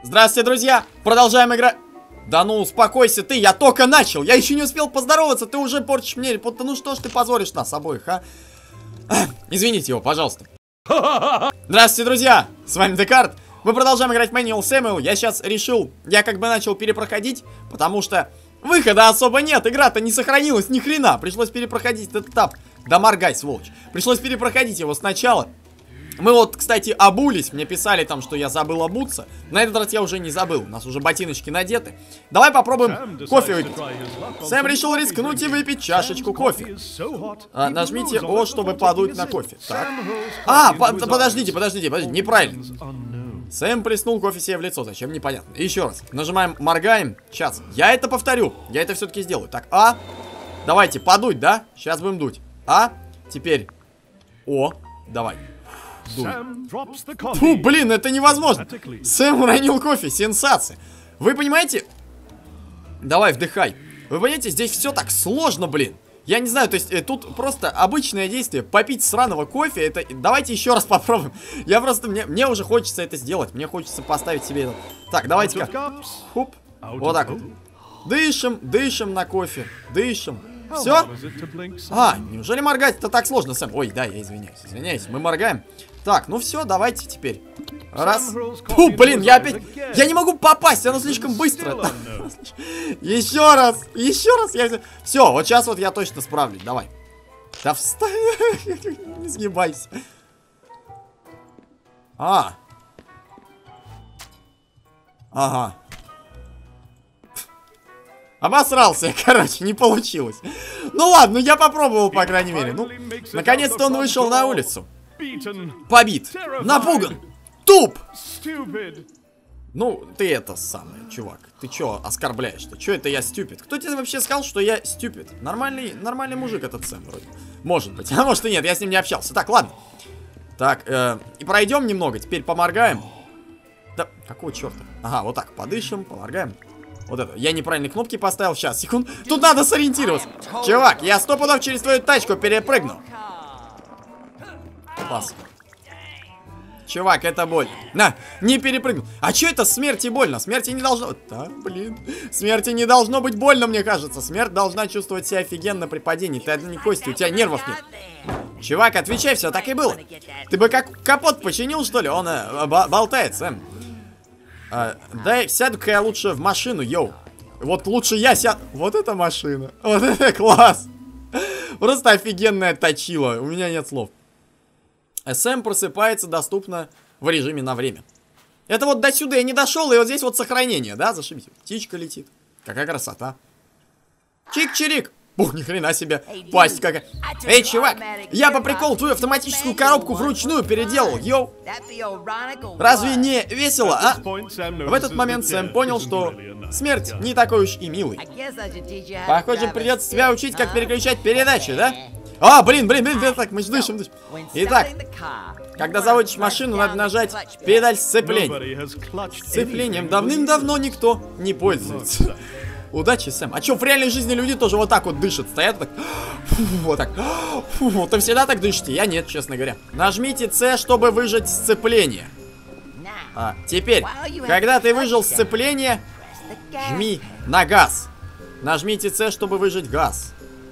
Здравствуйте, друзья! Продолжаем играть. Да ну, успокойся ты, я только начал. Я еще не успел поздороваться, ты уже портишь мне. Ну что ж ты позоришь нас обоих, а? Извините его, пожалуйста. Здравствуйте, друзья! С вами Декарт. Мы продолжаем играть в Manual Samuel. Я сейчас решил, я как бы начал перепроходить, потому что выхода особо нет. Игра-то не сохранилась ни хрена. Пришлось перепроходить этот этап. Да моргай, сволочь. Пришлось перепроходить его сначала. Мы вот, кстати, обулись. Мне писали там, что я забыл обуться. На этот раз я уже не забыл. У нас уже ботиночки надеты. Давай попробуем кофе выпить. Сэм решил рискнуть и выпить чашечку кофе. Нажмите О, чтобы подуть на кофе. Так. Подождите, неправильно. Сэм плеснул кофе себе в лицо. Зачем? Непонятно. Еще раз. Нажимаем, моргаем. Сейчас. Я это повторю. Я это все-таки сделаю. Так, Давайте, подуть, да? Сейчас будем дуть. Теперь О. Давай. Фу, блин, это невозможно. Сэм уронил кофе, сенсация. Вы понимаете? Давай, вдыхай. Вы понимаете, здесь все так сложно, блин. Я не знаю, то есть тут просто обычное действие. Попить сраного кофе, это... Давайте еще раз попробуем. Я просто... Мне уже хочется это сделать. Мне хочется поставить себе это. Так, давайте-ка. Хуп. Вот так вот. Дышим на кофе. Дышим. Все? Неужели моргать-то так сложно, Сэм? Ой, да, я извиняюсь, мы моргаем. Так, ну все, давайте теперь. Раз. Фу, блин, я опять... Я не могу попасть, оно слишком быстро. Еще раз. Все, вот сейчас вот я точно справлюсь, давай. Да встань. Не сгибайся. Ага. Обосрался, короче, не получилось. Ну ладно, я попробовал, по крайней мере. Ну, наконец-то он вышел на улицу. Побит, напуган, туп. Ну, ты это самое, чувак. Ты чё оскорбляешь-то? Чё это я стюпид? Кто тебе вообще сказал, что я стюпид? Нормальный мужик этот Сэм вроде. Может быть, а может и нет, я с ним не общался. Так, ладно. Так, и пройдем немного, теперь поморгаем. Да, какого черта? Ага, вот так, подышим, поморгаем. Вот это, я неправильные кнопки поставил, сейчас, секунд. Тут надо сориентироваться. Чувак, я 100 пудов через твою тачку перепрыгнул. Класс. Чувак, это больно. На, не перепрыгнул. А чё это смерти больно? Смерти не должно... Да, блин. Смерти не должно быть больно, мне кажется. Смерть должна чувствовать себя офигенно при падении. Ты одни кости, у тебя нервов нет. Чувак, отвечай, все так и было. Ты бы как капот починил, что ли? Он болтает, Сэм. Дай, сяду-ка я лучше в машину, йоу. Вот лучше я сяду. Вот эта машина. Вот это класс. Просто офигенная точила. У меня нет слов. Сэм просыпается, доступно в режиме на время. Это вот до сюда я не дошел, и вот здесь вот сохранение, да? Зашибись. Птичка летит. Какая красота. Чик-чирик. Ух, ни хрена себе. Пасть какая. Эй, чувак, я по приколу твою автоматическую коробку вручную переделал, йоу. Разве не весело, а? В этот момент Сэм понял, что смерть не такой уж и милый. Похоже, придется тебя учить, как переключать передачи, да? Блин, так, мы дышим. Итак, когда заводишь машину, надо нажать педаль сцепления. Сцеплением давным-давно никто не пользуется. Удачи, Сэм. А чё, в реальной жизни люди тоже вот так вот дышат, стоят так. Вот так. Ты всегда так дышите? Я нет, честно говоря. Нажмите С, чтобы выжать сцепление. Теперь, когда ты выжил сцепление, жми на газ. Нажмите С, чтобы выжать газ.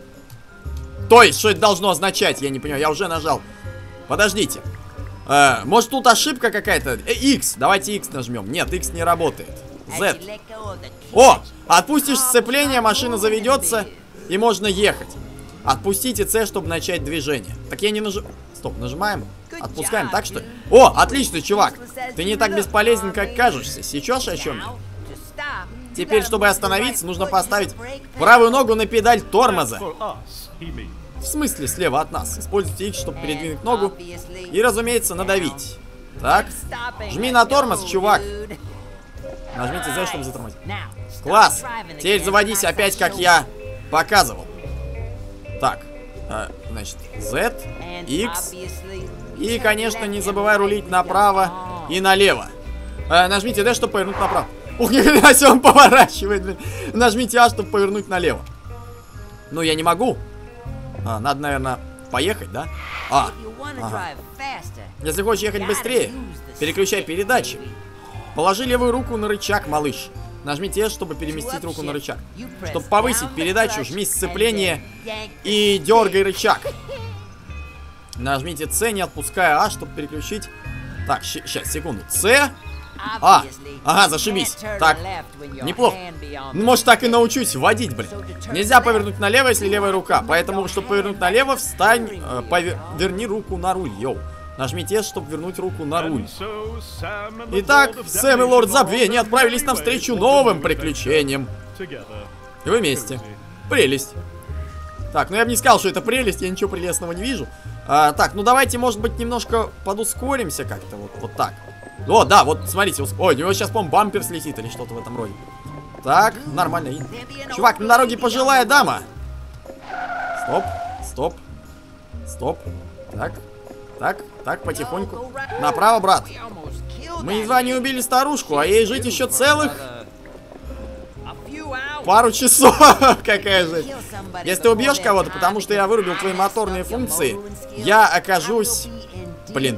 То есть, что это должно означать? Я не понимаю, я уже нажал. Подождите. Может тут ошибка какая-то? X, давайте X нажмем. Нет, X не работает. Z. Отпустишь сцепление, машина заведется и можно ехать. Отпустите C, чтобы начать движение. Так я не нажимаю. Стоп, нажимаем. Отпускаем, так что ли? Отлично, чувак. Ты не так бесполезен, как кажешься. Сечешь о чем я? Теперь, чтобы остановиться, нужно поставить правую ногу на педаль тормоза. В смысле слева от нас. Используйте X, чтобы передвинуть ногу. И, разумеется, надавить. Так. Жми на тормоз, чувак. Нажмите Z, чтобы затормозить. Класс. Теперь заводись опять, как я показывал. Так. Значит, Z, X. И, конечно, не забывай рулить направо и налево. Нажмите D, чтобы повернуть направо. Ух, ни хрена себе, он поворачивает, блин. Нажмите А, чтобы повернуть налево. Ну, я не могу. Надо, наверное, поехать, да? Ага. Если хочешь ехать быстрее, переключай передачи. Положи левую руку на рычаг, малыш. Нажмите S, чтобы переместить руку на рычаг. Чтобы повысить передачу, жми сцепление и дергай рычаг. Нажмите C, не отпуская А, чтобы переключить. Так, сейчас, секунду. C. А, ага, зашибись. Так, неплохо. Может, так и научусь водить, блин. Нельзя повернуть налево, если левая рука. Поэтому, чтобы повернуть налево, встань, верни руку на руль, йоу. Нажмите S, чтобы вернуть руку на руль. Итак, Сэм и Лорд Забвения отправились навстречу новым приключениям. И вы вместе. Прелесть. Так, ну я бы не сказал, что это прелесть, я ничего прелестного не вижу. Так, ну давайте, может быть, немножко подускоримся как-то, вот так. О, да, вот, смотрите, ой, у него сейчас, по-моему, бампер слетит или что-то в этом роде. Так, нормально. Чувак, на дороге пожилая дама. Стоп, стоп, стоп. Так, потихоньку. Направо, брат. Мы едва не убили старушку, а ей жить еще целых пару часов. Какая же. Если ты убьешь кого-то, потому что я вырубил твои моторные функции, я окажусь... Блин.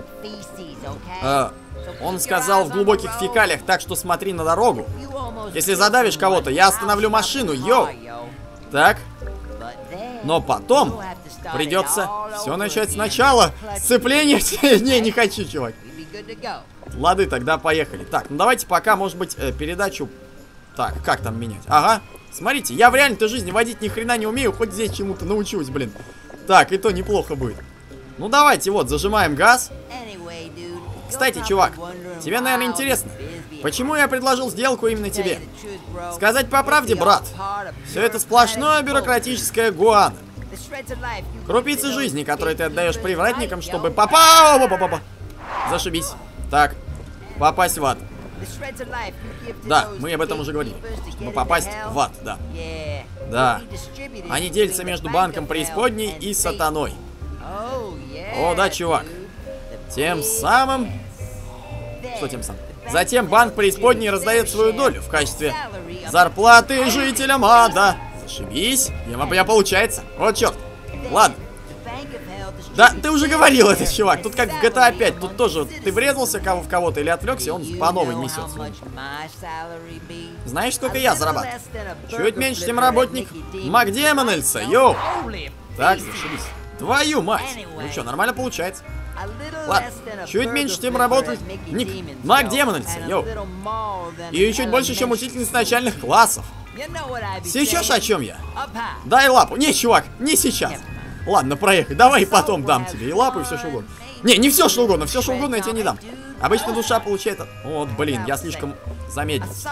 Он сказал в глубоких фекалиях, так что смотри на дорогу. Если задавишь кого-то, я остановлю машину, йоу. Так. Но потом придется все начать сначала. Сцепление? Не хочу, чувак. Лады, тогда поехали. Так, ну давайте пока, может быть, передачу... Так, как там менять? Ага. Смотрите, я в реальной-то жизни водить ни хрена не умею, хоть здесь чему-то научусь, блин. Так, и то неплохо будет. Ну давайте, вот, зажимаем газ. Кстати, чувак, тебе, наверное, интересно, почему я предложил сделку именно тебе? Сказать по правде, брат, все это сплошное бюрократическое гуано. Крупицы жизни, которые ты отдаешь привратникам, чтобы зашибись. Так, попасть в ад. Да, мы об этом уже говорили. Чтобы попасть в ад, да. Да. Они делятся между банком преисподней и сатаной. О, да, чувак. Тем самым... Что тем самым? Затем банк преисподней раздает свою долю в качестве зарплаты жителям ада. Зашибись. Я получается. Вот черт. Ладно. Да, ты уже говорил это, чувак. Тут как в GTA 5. Тут тоже ты врезался в кого-то или отвлекся, он по новой несется. Знаешь, сколько я зарабатываю? Чуть меньше, чем работник Макдемональдса, йоу. Так, зашибись. Твою мать. Ну что, нормально получается. Ладно, чуть меньше, чем работает Ник Макдемональдса, йоу. И чуть больше, чем учительница начальных классов. Сейчас о чем я? Дай лапу. Не, чувак, не сейчас. Ладно, проехай. Давай потом дам тебе и лапу, и все что угодно. Не все что угодно. Все что угодно я тебе не дам. Обычно душа получает... Вот, блин, я слишком замедлился.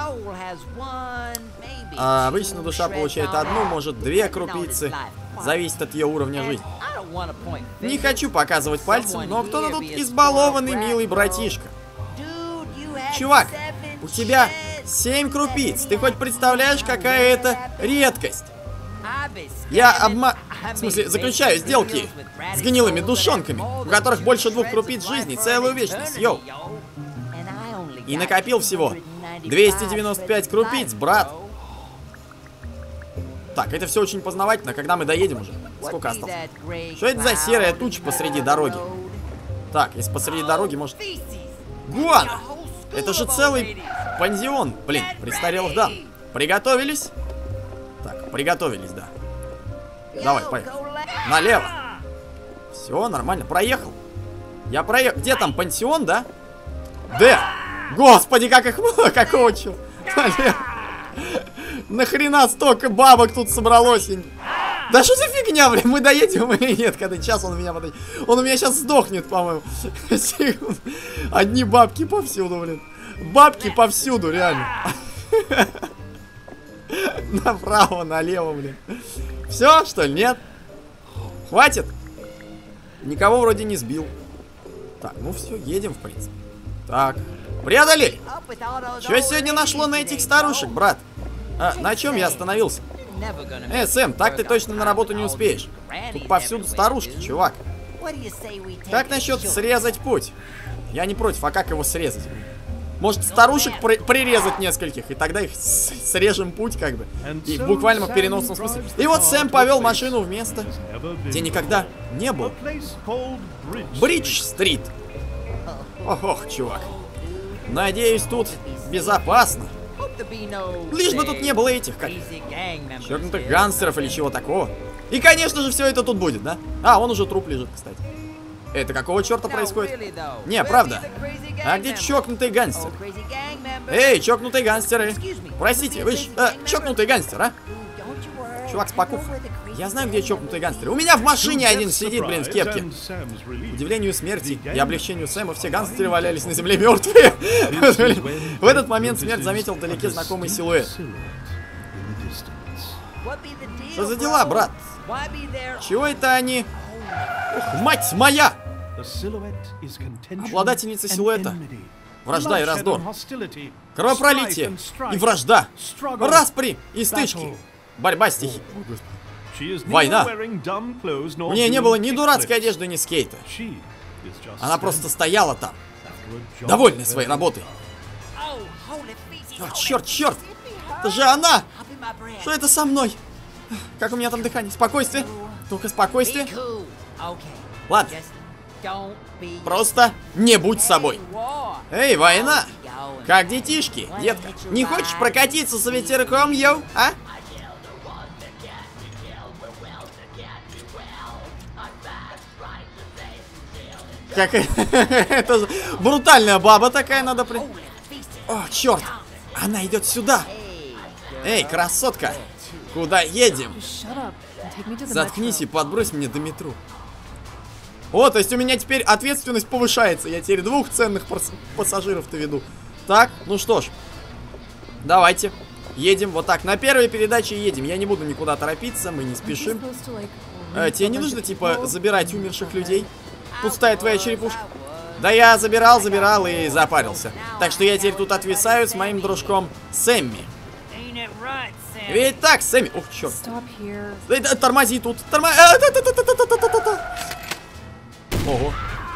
Обычно душа получает одну, может, две крупицы. Зависит от ее уровня жизни. Не хочу показывать пальцем, но кто-то тут избалованный милый братишка. Чувак, у тебя 7 крупиц. Ты хоть представляешь, какая это редкость? Я в смысле, заключаю сделки с гнилыми душонками, у которых больше 2 крупиц жизни, целую вечность, йоу. И накопил всего 295 крупиц, брат. Так, это все очень познавательно, когда мы доедем уже. Сколько осталось? Что это за серая туча посреди дороги? Так, если посреди дороги, может... Гуана! Это же целый пансион, блин, престарелых дам. Приготовились? Так, приготовились, да. Давай, поехали. Налево. Все, нормально, проехал. Я проехал. Где там, пансион, да? Д. Господи, как их много, какого чего? Налево. Нахрена столько бабок тут собралось? Да что за фигня, блин, мы доедем или нет, когда сейчас он меня подойдет. Он у меня сейчас сдохнет, по-моему. Одни бабки повсюду, блин. Бабки повсюду, реально. Направо, налево, блин. Все, что ли, нет? Хватит? Никого вроде не сбил. Так, ну все, едем, в принципе. Так, преодолели. Что сегодня нашло на этих старушек, брат? На чем я остановился? Сэм, так ты точно на работу не успеешь. Тут повсюду старушки, чувак. Как насчет срезать путь? Я не против, а как его срезать? Может, старушек прирезать нескольких, и тогда их срежем путь, как бы. И в буквальном переносном смысле. И вот Сэм повел машину в место, где никогда не был. Бридж-стрит. Ох, чувак. Надеюсь, тут безопасно. Лишь бы тут не было этих, как чокнутых гангстеров или чего такого. И, конечно же, все это тут будет, да? А, он уже труп лежит, кстати. Это какого черта происходит? Не, правда. А где чокнутый гангстер? Эй, чокнутые гангстеры. Простите, вы чокнутый гангстер, а? Чувак, спокойно. Я знаю, где чокнутые гангстеры. У меня в машине один сидит, блин, в кепке. К удивлению смерти и облегчению Сэма, все гангстеры валялись на земле мертвые. В этот момент смерть заметил вдалеке знакомый силуэт. Что за дела, брат? Чего это они? Ух, мать моя! Обладательница силуэта. Вражда и раздор. Кровопролитие и вражда. Распри и стычки. Борьба стихий. Война. У нее не было ни дурацкой одежды, ни скейта. Она просто стояла там, довольная своей работой. О, черт, черт! Это же она! Что это со мной? Как у меня там дыхание? Спокойствие. Только спокойствие. Ладно. Просто не будь собой. Эй, война! Как детишки, детка? Не хочешь прокатиться с ветерком, йоу, а? Как это брутальная баба такая, надо при... О, черт! Она идет сюда! Эй, красотка! Куда едем? Заткнись и подбрось меня до метро. О, то есть у меня теперь ответственность повышается. Я теперь 2 ценных пассажиров-то веду. Так, ну что ж. Давайте. Едем вот так. На первой передаче едем. Я не буду никуда торопиться, мы не спешим. Тебе не нужно, типа, забирать умерших людей? Пустая твоя черепушка. Да я забирал и запарился. Так что я теперь тут отвисаю с моим дружком Сэмми. Ведь так, Сэмми. Ух, черт. Тормози тут. Ого.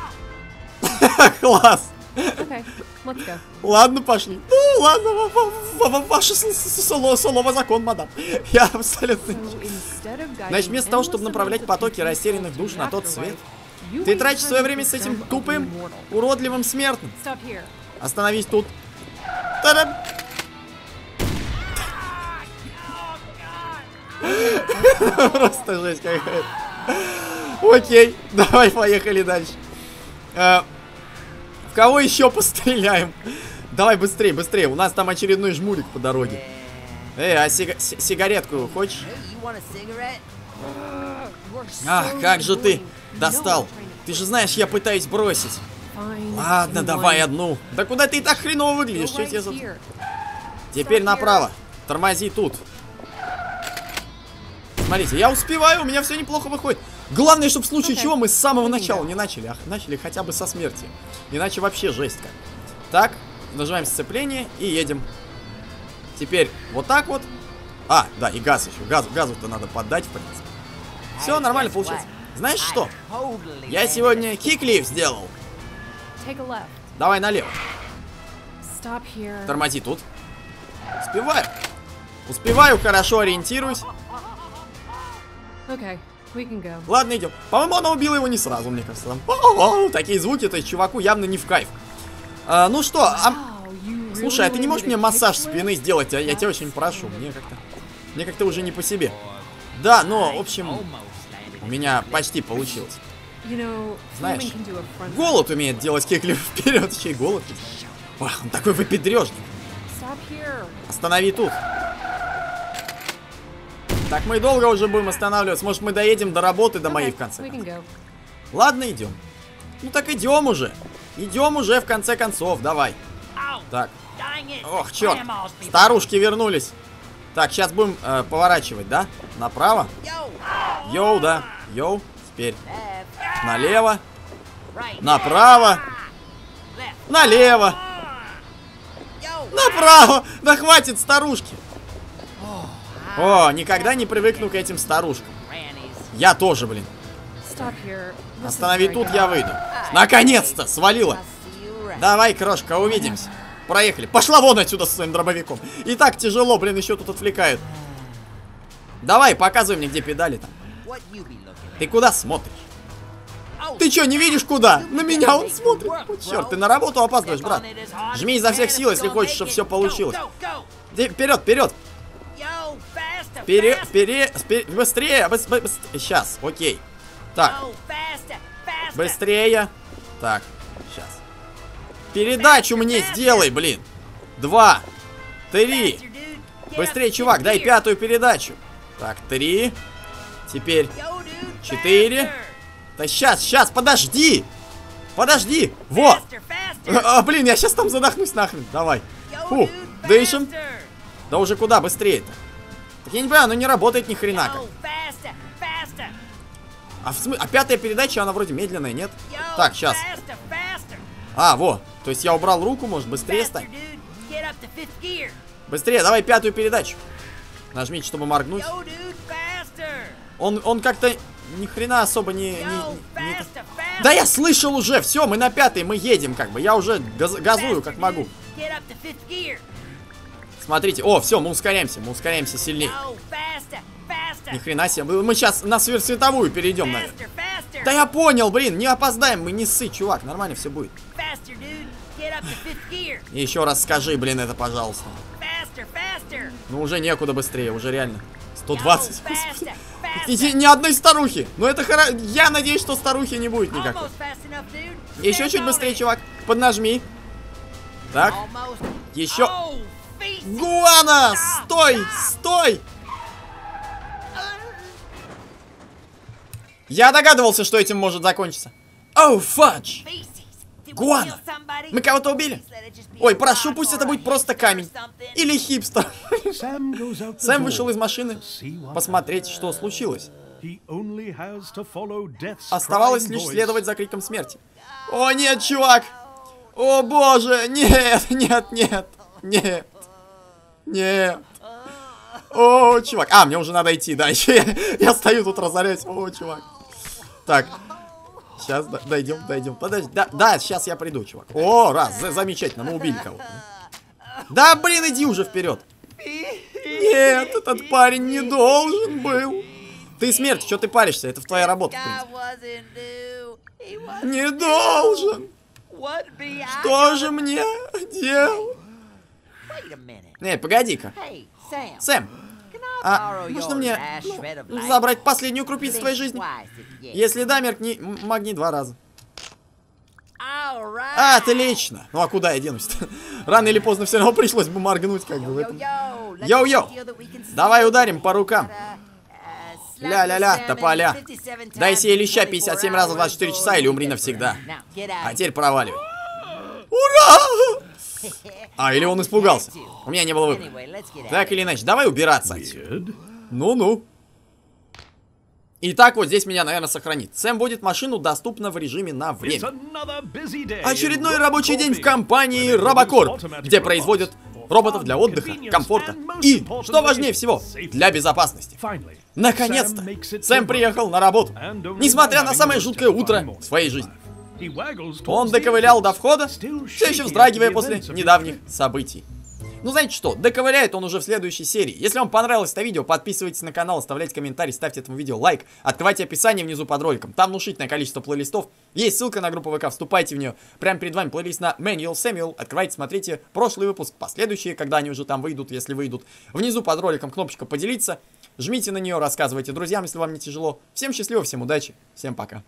Класс. Ладно, пошли. Ну, ладно, ваше слово закон, мадам. Я абсолютно... Значит, вместо того, чтобы направлять потоки растерянных душ на тот свет, ты тратишь свое время с этим тупым, уродливым смертным. Остановись тут. Та-дам! Просто жесть какая-то. Окей, давай поехали дальше. В кого еще постреляем? Давай быстрее, быстрее. У нас там очередной жмурик по дороге. Эй, а сигаретку хочешь? Ах, как же ты достал. Ты же знаешь, я пытаюсь бросить. Ладно, давай одну. Да куда ты и так хреново выглядишь? Что тебе за... Теперь направо. Тормози тут. Смотрите, я успеваю, у меня все неплохо выходит. Главное, чтобы в случае чего мы с самого начала не начали, а начали хотя бы со смерти. Иначе вообще жесть как. Так, нажимаем сцепление и едем. Теперь вот так вот. А, да, и газ еще. Газу-то надо поддать, в принципе. Все нормально получается. Знаешь что? Я сегодня киклифт сделал. Давай налево. Тормози тут. Успеваю. Успеваю, хорошо ориентируюсь. Ладно, идем. По-моему, она убила его не сразу, мне кажется. Такие звуки, то есть чуваку явно не в кайф. Ну что, слушай, а ты не можешь мне массаж спины сделать? А? Я тебя очень прошу. Мне как-то уже не по себе. Да, но, в общем, у меня почти получилось. Знаешь, голод умеет делать киклифт вперед. Чей голод? Ах, он такой выпендрежник. Останови тут. Так мы долго уже будем останавливаться. Может, мы доедем до работы, до моей в конце концов. Ладно, идем. Ну так идем уже. Идем уже в конце концов. Давай. Так. Ох, черт. Старушки вернулись. Так, сейчас будем поворачивать, да? Направо. Йоу, да. Йоу. Теперь налево. Направо. Налево. Направо. Да хватит, старушки. О, никогда не привыкну к этим старушкам. Я тоже, блин. Останови тут, я выйду. Наконец-то, свалила. Давай, крошка, увидимся. Проехали. Пошла вон отсюда со своим дробовиком. И так тяжело, блин, еще тут отвлекают. Давай, показывай мне, где педали там. Ты куда смотришь? Ты что, не видишь куда? На меня он смотрит. Вот черт, ты на работу опаздываешь, брат. Жми изо всех сил, если хочешь, чтобы все получилось. Вперед, вперед. Быстрее, быстрее. Сейчас, окей. Так. Быстрее. Так, сейчас. Передачу мне сделай, блин. 2, 3. Быстрее, чувак, дай 5-ю передачу. Так, 3. Теперь 4. Да сейчас, подожди. Подожди. Вот. Блин, я сейчас там задохнусь нахрен. Давай. Фу, дышим. Да уже куда быстрее-то? Так я не понимаю, оно не работает ни хрена как. А 5-я передача, она вроде медленная, нет? Так, сейчас. А, во. То есть я убрал руку, может быстрее стать? Быстрее, давай 5-ю передачу. Нажмите, чтобы моргнуть. Он как-то ни хрена особо не... Да я слышал уже, все, мы на 5-й, мы едем как бы. Я уже газую как могу. Смотрите, о, все, мы ускоряемся сильнее. Ни хрена себе, мы сейчас на сверхсветовую перейдем, наверное. Да я понял, блин, не опоздаем, мы не ссы, чувак, нормально все будет. И еще раз скажи, блин, это, пожалуйста. Ну уже некуда быстрее, уже реально. 120. Ни одной старухи. Ну это хорошо. Я надеюсь, что старухи не будет никакой. Еще чуть быстрее, чувак. Поднажми. Так. Еще. Гуана! Стой! Стой! Я догадывался, что этим может закончиться. Оу, фадж! Гуана! Мы кого-то убили? Ой, прошу, пусть это будет просто камень. Или хипстер. Сэм вышел из машины посмотреть, что случилось. Оставалось лишь следовать за криком смерти. О, нет, чувак! О, боже! Нет, нет, нет! Нет! Нет! О, чувак! А, мне уже надо идти, да. Я стою тут разоряюсь. О, чувак. Так. Сейчас дойдем. Подожди. Да, сейчас я приду, чувак. О, раз, замечательно, мы убили кого-то. Да, блин, иди уже вперед. Нет, этот парень не должен был. Ты смерть, что ты паришься? Это твоя работа, в принципе. Не должен. Что же мне делать? Погоди-ка. Сэм, можно мне забрать последнюю крупицу твоей жизни? Если да, моргни 2 раза. Отлично. Ну а куда я денусь-то? Рано или поздно все равно пришлось бы моргнуть, как бы в этом. Йоу-йоу. Давай ударим по рукам. Ля-ля-ля, тополя. Дай сей леща 57 раз в 24 часа или умри навсегда. А теперь проваливай. Ура! А, или он испугался. У меня не было выбора. Так или иначе, давай убираться отсюда. Ну-ну. Итак, вот здесь меня, наверное, сохранит. Сэм водит машину доступно в режиме на время. Очередной рабочий день в компании Робокорп, где производят роботов для отдыха, комфорта и, что важнее всего, для безопасности. Наконец-то Сэм приехал на работу, несмотря на самое жуткое утро в своей жизни. Он доковылял до входа, все еще вздрагивая после недавних событий. Ну, знаете что, доковыляет он уже в следующей серии. Если вам понравилось это видео, подписывайтесь на канал, оставляйте комментарий, ставьте этому видео лайк. Открывайте описание внизу под роликом, там внушительное количество плейлистов. Есть ссылка на группу ВК, вступайте в нее. Прямо перед вами плейлист на Manual Samuel. Открывайте, смотрите прошлый выпуск, последующие, когда они уже там выйдут, если выйдут. Внизу под роликом кнопочка поделиться. Жмите на нее, рассказывайте друзьям, если вам не тяжело. Всем счастливо, всем удачи, всем пока.